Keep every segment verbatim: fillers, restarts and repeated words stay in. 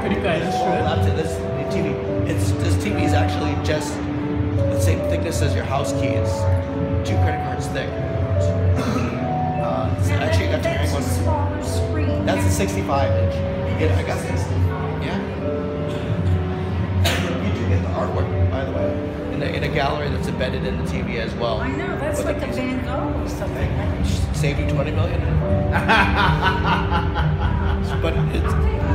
pretty kind of Well, strip. that's it. This the T V. It's this T V is actually just the same thickness as your house keys, two credit cards thick. Uh, it's actually, I got the hearing one. Smaller screen. That's a sixty-five inch. Yeah, I got this. Yeah. You do get the artwork, by the way, in a, in a gallery that's embedded in the T V as well. I know, that's With like the a music. Van Gogh or something. Save you twenty million. But it's,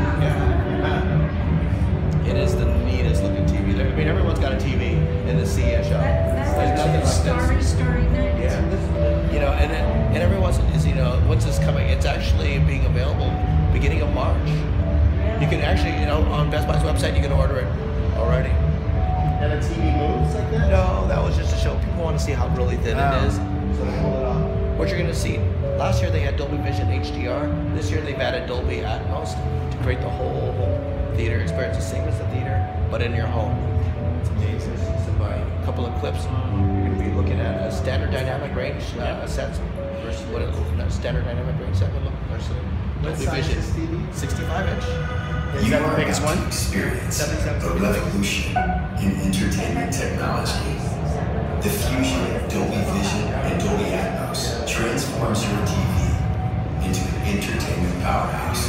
yeah. It is the neatest looking T V. There- I mean, everyone's got a T V in the C S show. That, that's There's like nothing two like story, this. story night. Yeah, this, you know, and it, and every once in is you know, once it's coming, it's actually being available beginning of March. You can actually, you know, on Best Buy's website, you can order it already. And a T V moves like that? No, that was just to show people want to see how really thin Oh. it is. So they pull it off. What you're gonna see, last year they had Dolby Vision H D R. This year they've added Dolby Atmos to create the whole theater experience, the same as the theater, but in your home. It's amazing. So by a couple of clips, you're gonna be looking at a standard dynamic range uh, set versus what it no, standard dynamic range set would look versus What Dolby size Vision. is T V? sixty-five inch. Is that the biggest one? Experience seventy-seven. a revolution in entertainment technology. The fusion of Dolby Vision and Dolby Atmos transforms your T V into an entertainment powerhouse.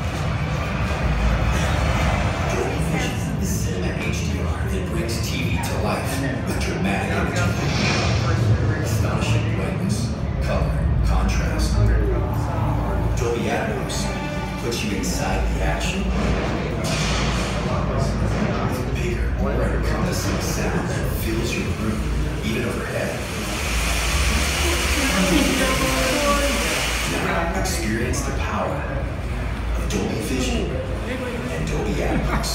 Dolby Vision is cinema H D R that brings T V to life with dramatic imagery, astonishing brightness, color, contrast. Dolby Atmos puts you inside the action. With bigger, more encompassing sound that fills your room, even overhead. Now experience the power of Dolby Vision and Dolby Atmos.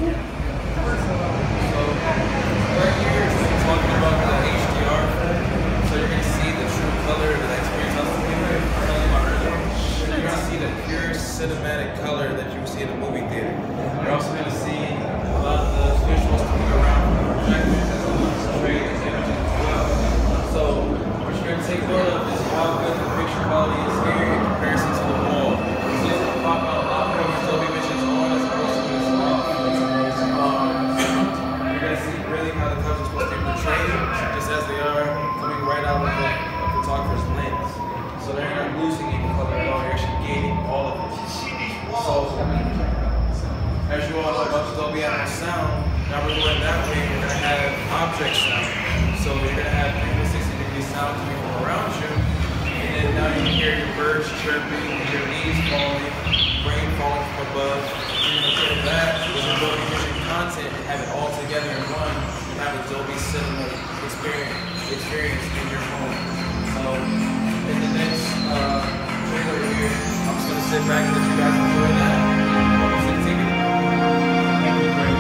Right here, so we're talking about the H D R. So you're going to see the true color of the experience I was talking about earlier. You're going to see the pure cinematic color that you would see in a movie theater. You're also going to see a lot of the visuals coming around from the projectors as well as portray the images as well. So what you're going to take note of is how good the picture quality is here in comparison to the wall. So it's going to pop out a lot more when Dolby Vision's on as opposed to when it's off. Um, you're going to see really how the colors are supposed to be portrayed, just as they are coming right out of the, of the photographer's lens. So they're not losing any color at all, you're actually gaining all of it. So, as you all know about the Dolby Atmos sound, now we're going that way, we're going to have object sound. So you're going to have three hundred sixty degree sound coming from around you, and then now you can hear your birds chirping, your leaves falling, rain falling from above. You're going to put that with the Dolby Vision content and have it all together in one, and have a Dolby Cinema experience, experience in your home. So, in the next uh, trailer here, I'm just going to sit back and let you guys enjoy that. Welcome to the T V. Thank you, great.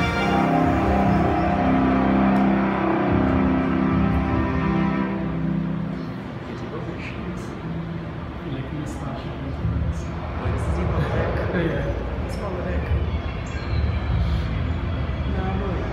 Like mustache. Yeah. Yeah. Smaller deck. No, really.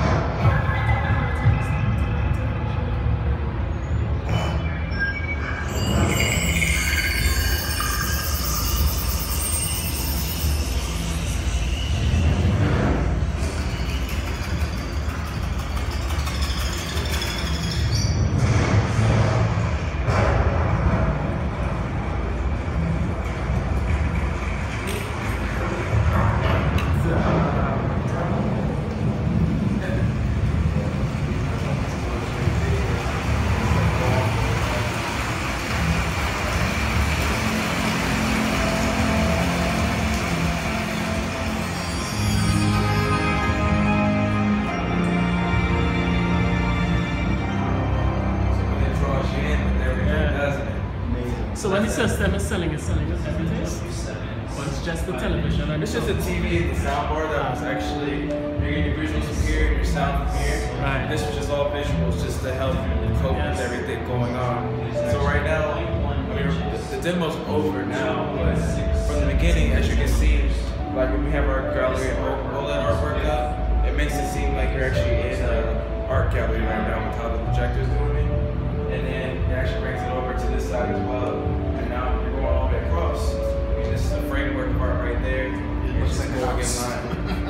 So when the system is selling, it's selling us everything? Or it's just the television? And It's just a T V and the soundbar that was actually, you're getting your visuals from here and your sound from here. Right. And this was just all visuals just to help cope with everything going on. So right now, I mean, the, the demo's over now, but from the beginning, as you can see, like when we have our gallery and all that artwork up, it makes it seem like you're actually in an art gallery right now with how the projector's doing it. And then it actually brings it over to this side as well. And now you're going all the way across. I mean, this is the framework part right there. It's just going in line.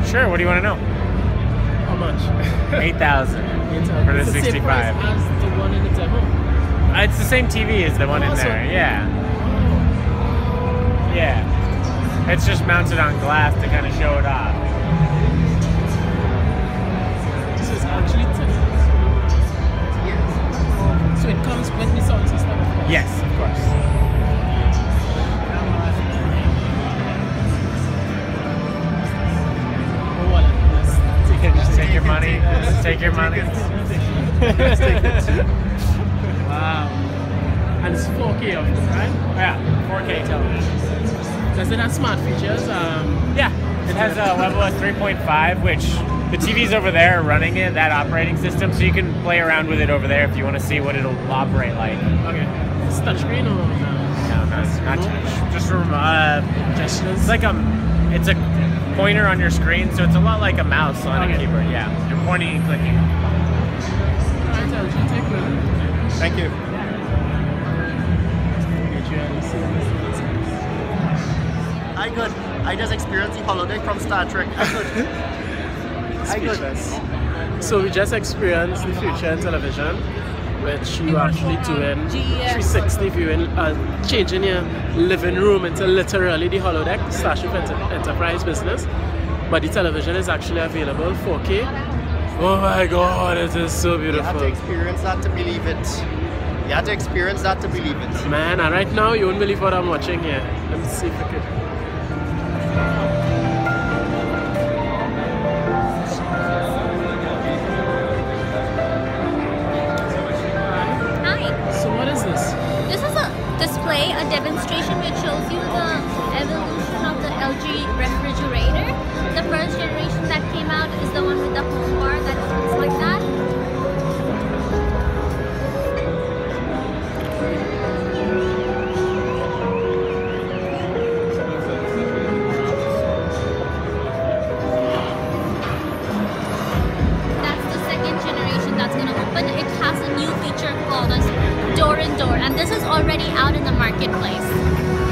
Sure. What do you want to know? How much? Eight thousand It's, uh, for the it's the same price sixty-five. as the one in the demo. Uh, it's the same T V as the one in Oh, so- there. Yeah. Yeah. It's just mounted on glass to kind of show it off. So it's actually ten. So it comes with the sound system, of course. Yes, of course. Oh, well, let's take it. Just take your money. Just take your money. Wow. And it's four K of it, right? Yeah, four K television. Does it have smart features? Um, Yeah, it has a WebOS three point five, which the T Vs over there are running it, that operating system, so you can play around with it over there if you want to see what it'll operate like. okay. It's touchscreen or no? No, not, not touch. Just from, uh, Gestures? it's like a, it's a pointer on your screen, so it's a lot like a mouse on Okay. a keyboard. Yeah, you're pointing and clicking. Alright, L G, take it. Thank you. I good. I just experienced the holodeck from Star Trek. I good. I good. Speechless. So we just experienced the future in television, which you actually doing three sixty viewing, uh, changing your living room into literally the holodeck, the Starship Enter Enterprise business. But the television is actually available four K. Oh my God, it is so You have to beautiful. experience that to believe it. You have to experience that to believe it. Man, and right now you won't believe what I'm watching here. Let me see if I can. Hi. So what is this? This is a display, a demonstration which shows you the evolution of the L G refrigerator. The first generation that came out is the one with the home bar that looks like that. That's the second generation that's going to open. It has a new feature called as door in door, and this is already out in the marketplace.